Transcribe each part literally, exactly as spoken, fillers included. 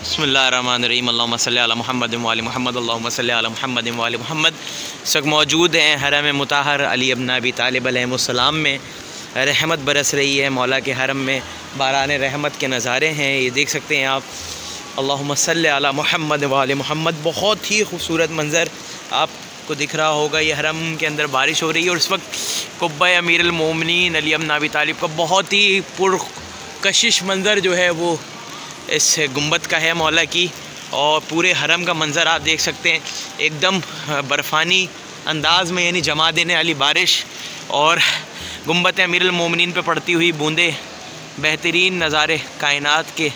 बिस्मिल्लाहिर्रहमानिर्रहीम अल्लाहुम्मा सल्ली अला मुहम्मद व आलि मुहम्मद अल्लाहुम्मा सल्ली अला मुहम्मद व आलि मुहम्मद। इस वक्त मौजूद हैं हरम मुताहर अली इब्न अबी तालिब अलैहिस्सलाम में। रहमत बरस रही है, मौला के हरम में बारान रहमत के नज़ारे हैं, ये देख सकते हैं आप। अल्लाहुम्मा सल्ली अला मुहम्मद व आलि मुहम्मद। बहुत ही खूबसूरत मंज़र आपको दिख रहा होगा। ये हरम के अंदर बारिश हो रही है और इस वक्त कुब्बा अमीरुल मोमिनीन अली इब्न अबी तालिब का बहुत ही पुरकशिश मंज़र जो है वो इस गुंबद का है मौला की। और पूरे हरम का मंज़र आप देख सकते हैं, एकदम बर्फ़ानी अंदाज़ में, यानी जमा देने वाली बारिश और गुंबद अमीरुल मोमिनीन पे पड़ती हुई बूंदें, बेहतरीन नज़ारे कायनात के।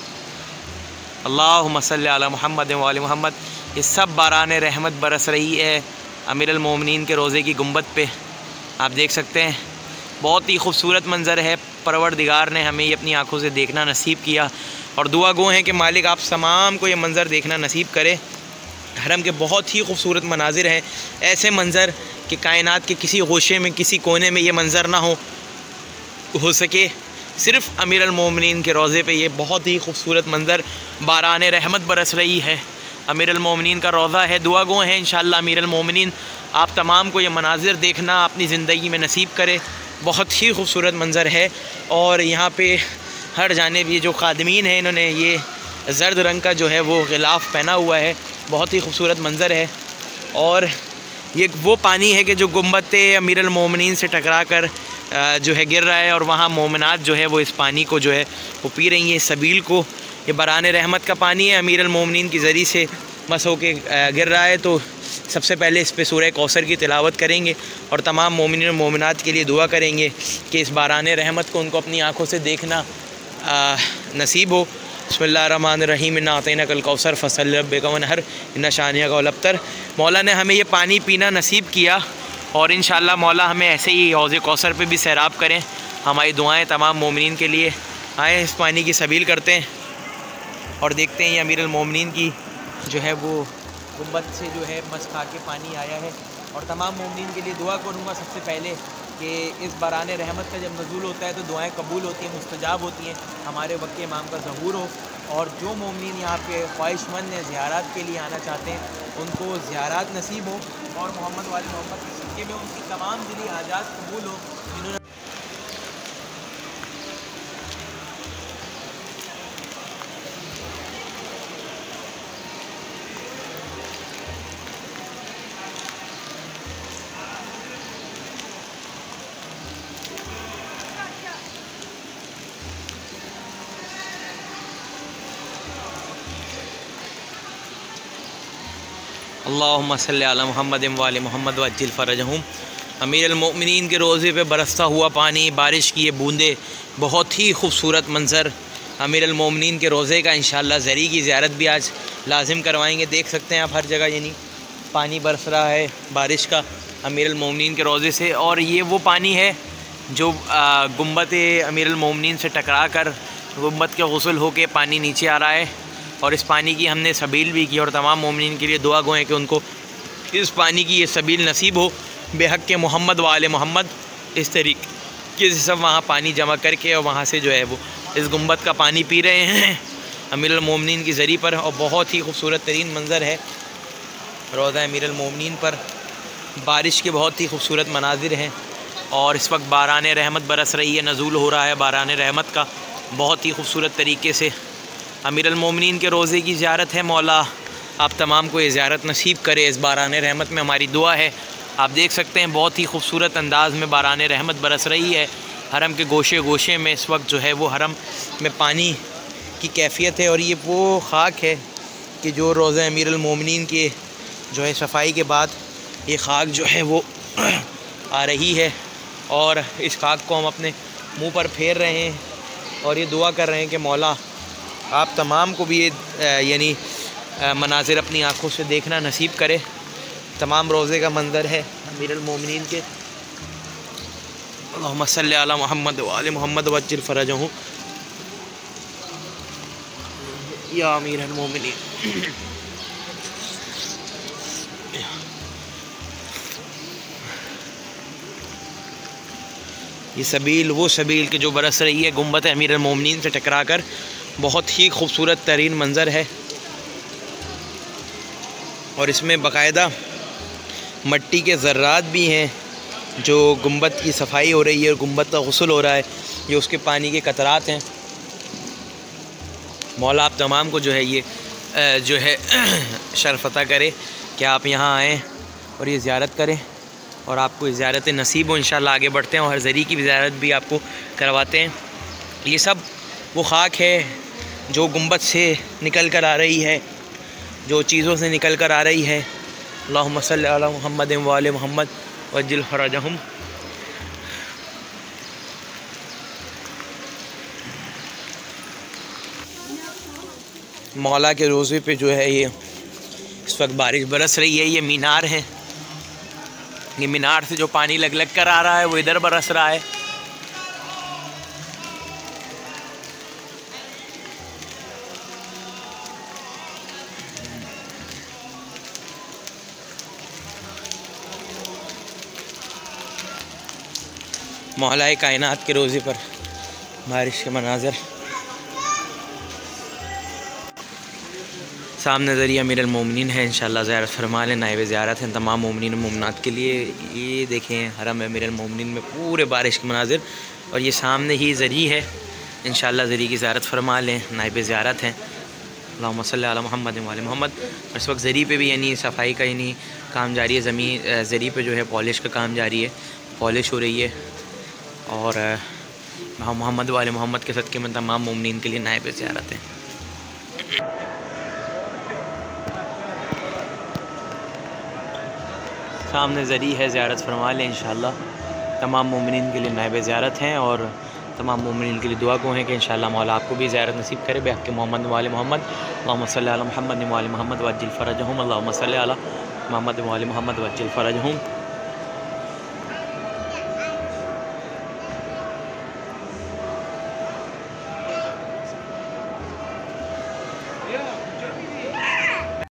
अल्लाहुम्मा सल्ली अला मुहम्मद व आलि मुहम्मद। ये सब बारान रहमत बरस रही है अमीरुल मोमिनीन के रोज़े की गुंबद पे, आप देख सकते हैं। बहुत ही खूबसूरत मंज़र है। परवरदिगार ने हमें ये अपनी आँखों से देखना नसीब किया और दुआ गो हैं कि मालिक आप तमाम को ये मंज़र देखना नसीब करे। हरम के बहुत ही खूबसूरत मनाजिर हैं, ऐसे मंज़र कि कायनात के किसी गोशे में, किसी कोने में ये मंज़र ना हो हो सके। सिर्फ़ अमीरुल मोमिनीन के रोज़े पे ये बहुत ही खूबसूरत मंज़र बारान रहमत बरस रही है। अमीरुल मोमिनीन का रोज़ा है। दुआ गो हैं इंशाअल्लाह अमीरुल मोमिनीन आप तमाम को ये मनाजिर देखना अपनी ज़िंदगी में नसीब करे। बहुत ही खूबसूरत मंज़र है। और यहाँ पे हर जानिब ये जो खादिमीन हैं, इन्होंने ये ज़र्द रंग का जो है वो ग़िलाफ़ पहना हुआ है। बहुत ही खूबसूरत मंज़र है। और ये वो पानी है कि जो गुंबद अमीरुल मोमिनीन से टकरा कर जो है गिर रहा है और वहाँ मोमिनात जो है वो इस पानी को जो है वो पी रही हैं, इस सबील को। ये बारान रहमत का पानी है, अमीरुल मोमिनीन की ज़रिए से मस हो के गिर रहा है। तो सबसे पहले इस पे सूरह कौसर की तिलावत करेंगे और तमाम मोमिन और मोमिनात के लिए दुआ करेंगे कि इस बारान रहमत को उनको अपनी आँखों से देखना आ, नसीब हो। बिस्मिल्लाहिर्रहमानिर्रहीम इन्ना अतैनाकल कौसर फसल रब्बिका वनहर इन्ना शानिअका हुवल अब्तर। मौला ने हमें ये पानी पीना नसीब किया और इंशाअल्लाह मौला हमें ऐसे ही हौज़ कौसर पे भी सैराब करें। हमारी दुआएं तमाम मोमिनीन के लिए। आए इस पानी की सबील करते हैं और देखते हैं ये अमीरुल मोमिनीन की जो है वो गुंबद से जो है मस खा के पानी आया है। और तमाम मोमिनीन के लिए दुआ करूँगा सबसे पहले कि इस बारान रहमत का जब नज़ूल होता है तो दुआएं कबूल होती हैं, मुस्तजाब होती हैं, हमारे वक्त इमाम का ज़हूर हो। और जो मोमिनीन यहाँ पे ख्वाहिशमंद हैं, ज़ियारत के लिए आना चाहते हैं, उनको ज़ियारत नसीब हो और मोहम्मद वाले मोहम्मद के सदक़े में उनकी तमाम दिली हाजात कबूल हो। जिन्होंने अल्लाहुम्मा सल्ली अला मुहम्मद व आलि मुहम्मद वअज्जिल फ़रजहुम। अमीरुल मोमिनीन के रोज़े पे बरसता हुआ पानी, बारिश की ये बूंदें, बहुत ही खूबसूरत मंज़र अमीरुल मोमिनीन के रोज़े का। इंशाअल्लाह ज़री की ज़ियारत भी आज लाजिम करवाएंगे। देख सकते हैं आप हर जगह यानी पानी बरस रहा है बारिश का अमीरुल मोमिनीन के रोज़े से। और ये वो पानी है जो गुंबद अमीरुल मोमिनीन से टकरा कर गुंबद के गुस्ल हो के पानी नीचे आ रहा है। और इस पानी की हमने सबील भी की और तमाम मोमिनीन के लिए दुआ गो हैं कि उनको इस पानी की ये सबील नसीब हो बेहक़ के मोहम्मद व आले मोहम्मद। इस तरीके से सब वहाँ पानी जमा करके और वहाँ से जो है वो इस गुंबद का पानी पी रहे हैं अमीरुल मोमिनीन की ज़रिए पर। और बहुत ही खूबसूरत तरीन मंज़र है रोज़ा अमीरुल मोमिनीन पर। बारिश के बहुत ही खूबसूरत मनाजिर हैं और इस वक्त बारान रहमत बरस रही है, नज़ूल हो रहा है बारान रहमत का बहुत ही खूबसूरत तरीके से। अमीरुल मोमिनीन के रोज़े की ज़ियारत है। मौला आप तमाम को ये ज़ियारत नसीब करे। इस बारान रहमत में हमारी दुआ है। आप देख सकते हैं बहुत ही खूबसूरत अंदाज़ में बारान रहमत बरस रही है। हरम के गोशे गोशे में इस वक्त जो है वो हरम में पानी की कैफियत है। और ये वो ख़ाक है कि जो रोज़ा अमीरुल मोमिनीन के जो है सफाई के बाद ये ख़ाक जो है वो आ रही है और इस ख़ाक को हम अपने मुँह पर फेर रहे हैं और ये दुआ कर रहे हैं कि मौला आप तमाम को भी ये यानी मनाजिर अपनी आँखों से देखना नसीब करे। तमाम रोज़े का मंज़र है अमीरुल मोमिनीन के। अल्लाहुम्मा सल्ली अला मुहम्मद व आलि मुहम्मद वअज्जिल फ़रजहुम या अमीरुल मोमिनीन। ये सबील वो सबील के जो बरस रही है गुंबद अमीरुल मोमिनीन से टकरा कर बहुत ही खूबसूरत तरीन मंज़र है और इसमें बाकायदा मट्टी के ज़र्रात भी हैं जो गुंबद की सफाई हो रही है और गुंबद का गुस्ल हो रहा है, ये उसके पानी के कतरात हैं। मौला आप तमाम को जो है ये जो है शर्फ अता करे कि आप यहाँ आएँ और ये ज़ियारत करें और आपको ज़ियारत नसीब हो। इंशाअल्लाह आगे बढ़ते हैं और ज़री की भी ज़ियारत भी आपको करवाते हैं। ये सब वो खाक है जो गुंबद से निकल कर आ रही है, जो चीज़ों से निकल कर आ रही है। अल्लाहुम्मा सल्ली अला मुहम्मद व आले मुहम्मद वज्जिल फरजहुम। मौला के रोज़े पे जो है ये इस वक्त बारिश बरस रही है। ये मीनार है, ये मीनार से जो पानी लग लग कर आ रहा है वो इधर बरस रहा है। मौलाए कायनात के रोज़े पर बारिश के मनाज़र। सामने ज़रिया अमीरुल मोमिनीन है, इंशाअल्लाह ज़ियारत फरमा लें। नाइब ज़ियारत हैं तमाम मोमिनीन मोमिनात के लिए। ये देखें हरम अमीरुल मोमिनीन में पूरे बारिश के मनाज़र और ये सामने ही ज़री है। इंशाअल्लाह ज़री की ज़ियारत फरमा लें, नाइब ज़ियारत हैं। अल्लाहुम्मा सल्ली अला मुहम्मद व आले मुहम्मद। इस वक्त ज़री पे भी यानी सफाई का यानी काम जारी है। ज़मीन ज़री पे जो है पॉलिश का काम जारी है, पॉलिश हो रही है और मोहम्मद व आले मोहम्मद के सदक़े में तमाम मोमिनीन के लिए नाइब ज़ियारत है। सामने ज़री है, ज़ियारत फरमा लें इंशाअल्लाह। तमाम मोमिनीन के लिए नाइब ज़ियारत हैं और तमाम मोमिनीन के लिए दुआ को हैं कि इंशाअल्लाह मौला आपको भी ज़ियारत नसीब करे बेहक़ मोहम्मद व आले मोहम्मद। अल्लाहुम्मा सल्ली अला मुहम्मद व आले मोहम्मद वज्जिल फरजहुम। अल्लाहुम्मा सल्ली अला मुहम्मद व आले मोहम्मद वज्जिल फरजहुम।